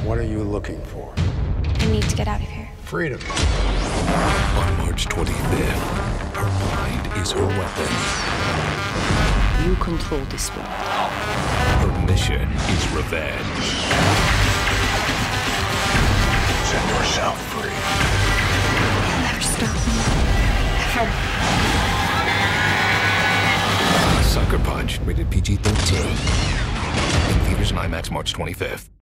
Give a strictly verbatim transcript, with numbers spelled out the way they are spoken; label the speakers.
Speaker 1: What are you looking for?
Speaker 2: I need to get out of here.
Speaker 1: Freedom.
Speaker 3: On March twenty-fifth, her mind is her weapon.
Speaker 4: You control this world.
Speaker 3: Her mission is revenge.
Speaker 1: Set yourself free.
Speaker 2: You'll never stop me. Ever.
Speaker 3: Sucker Punch, rated P G thirteen. In theaters and IMAX March twenty-fifth.